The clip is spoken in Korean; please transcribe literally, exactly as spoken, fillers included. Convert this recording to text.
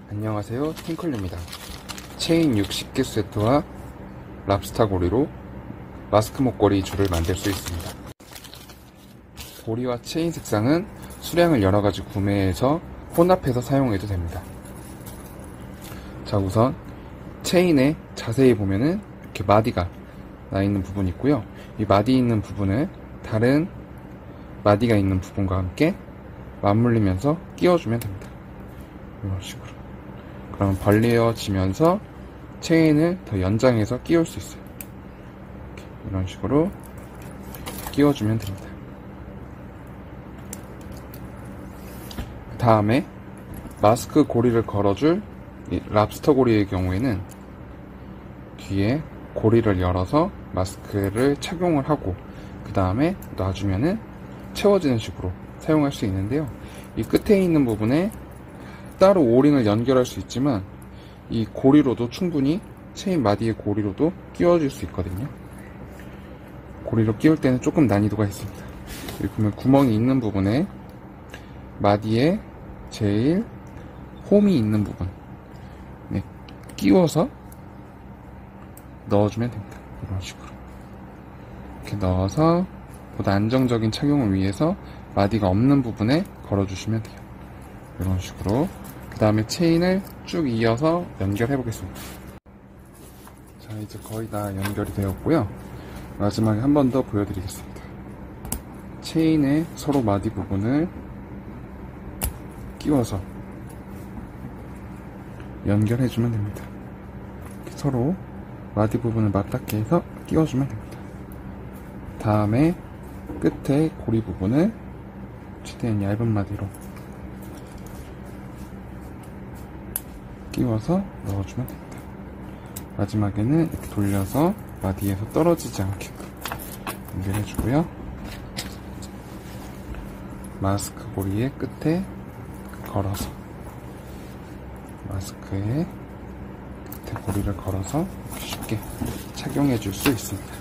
안녕하세요, 팅클입니다. 체인 육십 개 세트와 랍스타 고리로 마스크 목걸이 줄을 만들 수 있습니다. 고리와 체인 색상은 수량을 여러가지 구매해서 혼합해서 사용해도 됩니다. 자, 우선 체인에 자세히 보면은 이렇게 마디가 나 있는 부분이 있고요. 이 마디 있는 부분을 다른 마디가 있는 부분과 함께 맞물리면서 끼워주면 됩니다. 이런 식으로. 그럼 벌려지면서 체인을 더 연장해서 끼울 수 있어요. 이런 식으로 끼워주면 됩니다. 그 다음에 마스크 고리를 걸어줄 이 랍스터 고리의 경우에는 뒤에 고리를 열어서 마스크를 착용을 하고 그 다음에 놔주면은 채워지는 식으로 사용할 수 있는데요. 이 끝에 있는 부분에 따로 오링을 연결할 수 있지만 이 고리로도 충분히 체인 마디의 고리로도 끼워줄 수 있거든요. 고리로 끼울 때는 조금 난이도가 있습니다. 여기 보면 구멍이 있는 부분에 마디에 제일 홈이 있는 부분 네, 끼워서 넣어주면 됩니다. 이런 식으로 이렇게 넣어서 보다 안정적인 착용을 위해서 마디가 없는 부분에 걸어주시면 돼요. 이런 식으로 그 다음에 체인을 쭉 이어서 연결해 보겠습니다. 자, 이제 거의 다 연결이 되었고요. 마지막에 한 번 더 보여드리겠습니다. 체인에 서로 마디 부분을 끼워서 연결해주면 됩니다. 이렇게 서로 마디 부분을 맞닿게 해서 끼워주면 됩니다. 다음에 끝에 고리 부분을 최대한 얇은 마디로 끼워서 넣어주면 됩니다. 마지막에는 이렇게 돌려서 마디에서 떨어지지 않게끔 연결해주고요. 마스크 고리의 끝에 걸어서 마스크에 끝에 고리를 걸어서 쉽게 착용해 줄 수 있습니다.